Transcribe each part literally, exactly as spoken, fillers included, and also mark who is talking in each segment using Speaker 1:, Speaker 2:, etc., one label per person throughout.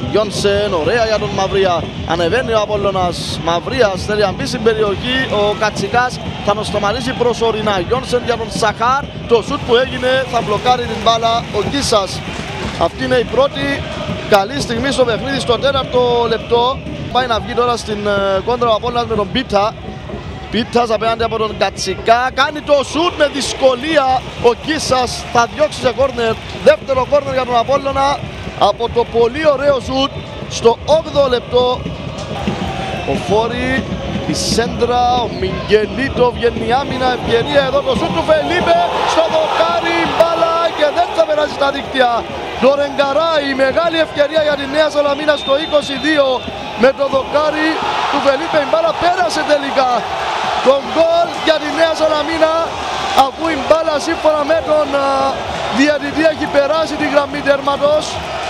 Speaker 1: Γιόνσεν, ωραία για τον Μαυρία. Ανεβαίνει ο Απόλλωνας. Μαυρίας θέλει να μπει στην περιοχή. Ο Κατσικάς θα τον σταματήσει προσωρινά. Γιόνσεν για τον Σαχάρ. Το σουτ που έγινε θα μπλοκάρει την μπάλα ο Κίσας. Αυτή είναι η πρώτη καλή στιγμή στο παιχνίδι στο τέταρτο λεπτό. Πάει να βγει τώρα στην κόντρα ο Απόλλωνας με τον Πίτα. Πίτας απέναντι από τον Κατσικά. Κάνει το σουτ με δυσκολία. Ο Κίσας θα διώξει σε κόρνερ. Δεύτερο κόρνερ για τον Απόλλωνα. Από το πολύ ωραίο σουτ στο όγδοο λεπτό. Ο Φόρη, η σέντρα, ο Μιγγελίτο βγαίνει άμυνα. Ευκαιρία εδώ το σουτ του Φελίπε. Στο δοκάρι μπάλα και δεν θα περάσει στα δίκτυα. Ντορενγκαράι, μεγάλη ευκαιρία για τη Νέα Σαλαμίνα στο είκοσι δύο. Με το δοκάρι του Φελίπε η μπάλα πέρασε τελικά. Το γκολ για τη Νέα Σαλαμίνα, αφού η μπάλα σύμφωνα με τον uh, διαιτητή έχει περάσει τη γραμμή τέρματος.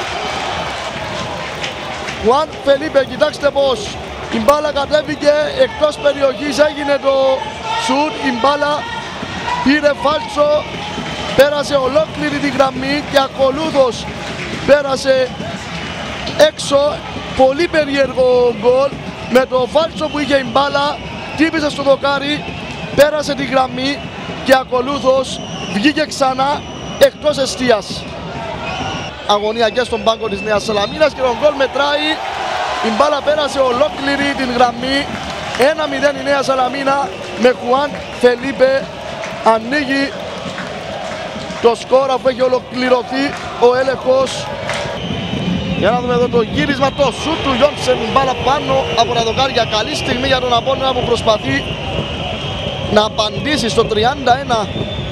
Speaker 1: Χουάν Φελίπε, κοιτάξτε πως η μπάλα κατέβηκε εκτός περιοχής, έγινε το σουτ, η μπάλα πήρε φάλτσο, πέρασε ολόκληρη τη γραμμή και ακολούθως πέρασε έξω. Πολύ περίεργο γκολ, με το φάλτσο που είχε η μπάλα, τύπησε στο δοκάρι, πέρασε τη γραμμή και ακολούθως βγήκε ξανά εκτός εστίας. Αγωνία και στον πάγκο της Νέας Σαλαμίνας και τον γκολ μετράει. Η μπάλα πέρασε ολόκληρη την γραμμή. ένα μηδέν η Νέα Σαλαμίνα με Χουάν Φελίπε. Ανοίγει το σκορ αφού έχει ολοκληρωθεί ο έλεγχος. Για να δούμε εδώ το γύρισμα, το σουτ του Γιόνσεν, μπάλα πάνω από τα δοκάρια. Καλή στιγμή για τον Απόλλωνα που προσπαθεί να απαντήσει στο τριάντα ένα.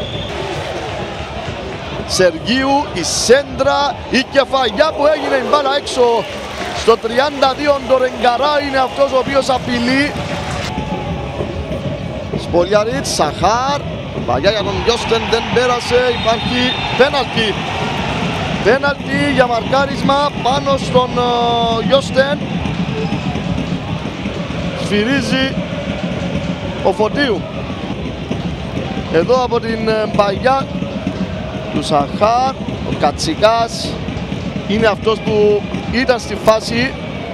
Speaker 1: Σεργίου, η σέντρα, η κεφαγιά που έγινε, η μπάλα έξω. Στο τριάντα δύο Ντορενγκαρά είναι αυτός ο οποίος απειλεί. Σπολιαρίτς, Σαχάρ, παγιά για τον Γιώστεν, δεν πέρασε, υπάρχει πέναλτι. Πέναλτι για μαρκάρισμα πάνω στον uh, Γιώστεν. Σφυρίζει ο Φωτίου. Εδώ από την uh, παγιά του Σαχάρ, ο Κατσικάς είναι αυτός που ήταν στη φάση.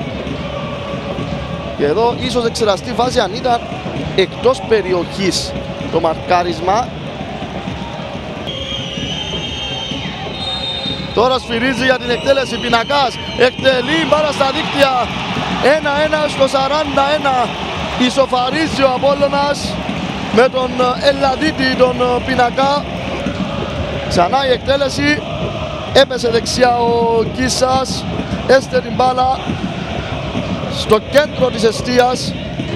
Speaker 1: Και εδώ ίσως εξεραστεί φάση αν ήταν εκτός περιοχής το μαρκάρισμα. Τώρα σφυρίζει για την εκτέλεση Πινακάς, εκτελεί μπάλα στα δίκτυα. ένα ένα στο σαράντα ένα, ισοφαρίζει ο Απόλλωνας με τον Ελλαδίτη, τον Πινακά. Ξανά η εκτέλεση, έπεσε δεξιά ο Κίσας, έστε την μπάλα στο κέντρο της εστίας.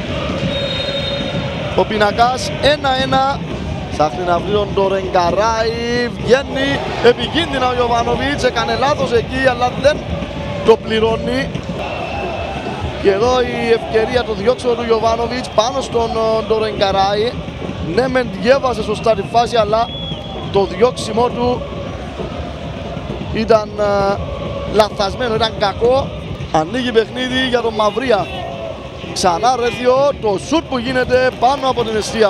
Speaker 1: Ο Πινακάς ένα ένα. Ψάχνει να βρει τον Ντορενγκαράι, βγαίνει επικίνδυνα ο Γιοβάνοβιτς, έκανε λάθος εκεί αλλά δεν το πληρώνει. Και εδώ η ευκαιρία το διώξιμο του Γιοβάνοβιτς πάνω στον Ντορενγκαράι. Ναι μεν διέβασε σωστά τη φάση αλλά το διώξιμο του ήταν uh, λαθασμένο, ήταν κακό. Ανοίγει παιχνίδι για τον Μαυρία. Ξανά Ρέθιο, το σουτ που γίνεται πάνω από την εστία.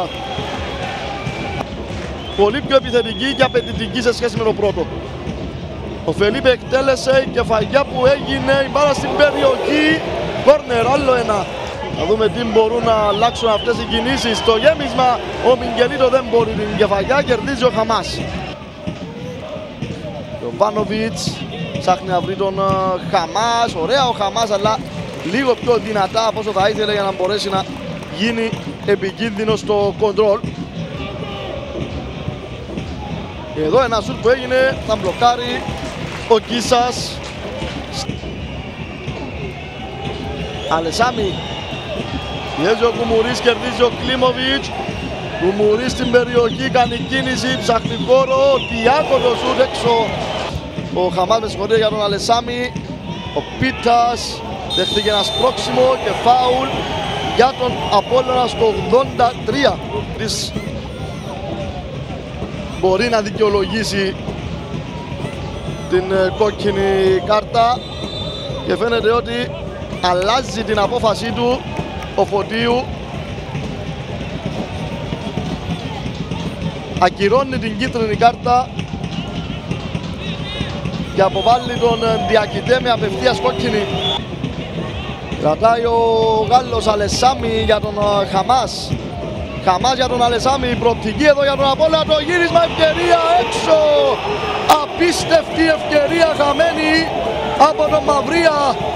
Speaker 1: Πολύ πιο επιθετική και απαιτητική σε σχέση με το πρώτο. Ο Φελίπε εκτέλεσε, η κεφαγιά που έγινε, η μπάλα στην περιοχή. Κόρνερ, άλλο ένα. Να δούμε τι μπορούν να αλλάξουν αυτές οι κινήσεις. Το γέμισμα, ο Μιγγελίτο δεν μπορεί, την κεφαγιά κερδίζει ο Χαμάς. Ο Βάνοβιτς ψάχνει να βρει τον Χαμάς. Ωραία ο Χαμάς, αλλά λίγο πιο δυνατά από όσο θα ήθελε για να μπορέσει να γίνει επικίνδυνο στο κοντρόλ. Εδώ ένα σουτ που έγινε, θα μπλοκάρει ο Κίσας. Αλεσάμι. Πιέζει ο Κουμουρίς, κερδίζει ο Κλίμοβιτς. Κουμουρίς στην περιοχή, κάνει κίνηση, ψάχνει χώρο. Τιάκο το σουτ έξω. Ο Χαμάς με συγχωρεί για τον Αλεσάμι. Ο Πίτας δέχτηκε ένα σπρώξιμο και φάουλ για τον Απόλλωνα στο ογδόντα τρία. Μπορεί να δικαιολογήσει την κόκκινη κάρτα και φαίνεται ότι αλλάζει την απόφασή του ο Φωτίου. Ακυρώνει την κίτρινη κάρτα και αποβάλλει τον Διακητέ με απευθείας κόκκινη. Κρατάει ο Γάλλος Αλεσάμι για τον Χαμάς. Χαμάς για τον Αλεσάμι, η προοπτική εδώ για τον Απόλλωνα, το γύρισμα, ευκαιρία έξω. Απίστευτη ευκαιρία χαμένη από τον Μαυρία.